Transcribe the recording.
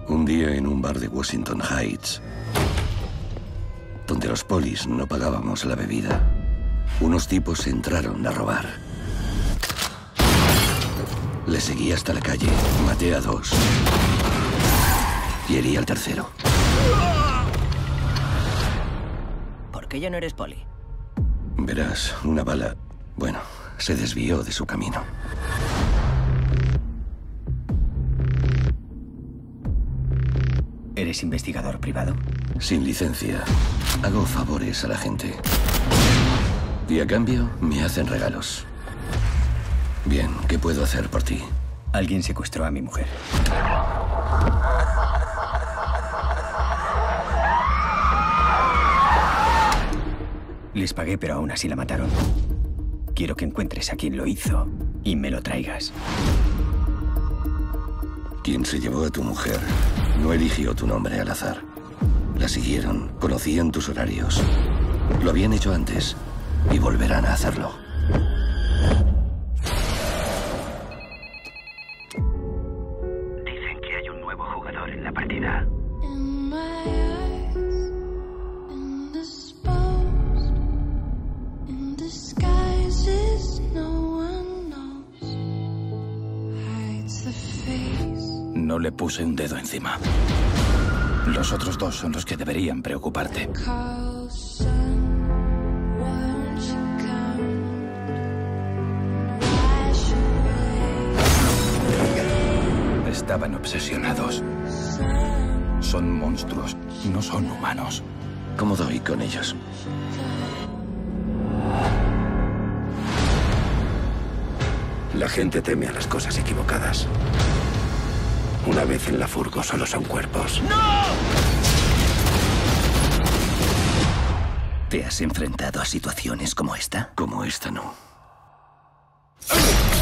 Un día en un bar de Washington Heights, donde los polis no pagábamos la bebida, unos tipos entraron a robar. Le seguí hasta la calle, maté a 2 y herí al tercero. ¿Por qué ya no eres poli? Verás, una bala, bueno, se desvió de su camino. ¿Eres investigador privado? Sin licencia. Hago favores a la gente. Y a cambio, me hacen regalos. Bien, ¿qué puedo hacer por ti? Alguien secuestró a mi mujer. Les pagué, pero aún así la mataron. Quiero que encuentres a quien lo hizo y me lo traigas. Quien se llevó a tu mujer no eligió tu nombre al azar. La siguieron, conocían tus horarios. Lo habían hecho antes y volverán a hacerlo. Dicen que hay un nuevo jugador en la partida. No le puse un dedo encima. Los otros 2 son los que deberían preocuparte. Estaban obsesionados. Son monstruos, no son humanos. ¿Cómo doy con ellos? La gente teme a las cosas equivocadas. Una vez en la furgo solo son cuerpos. ¿Te has enfrentado a situaciones como esta? Como esta no.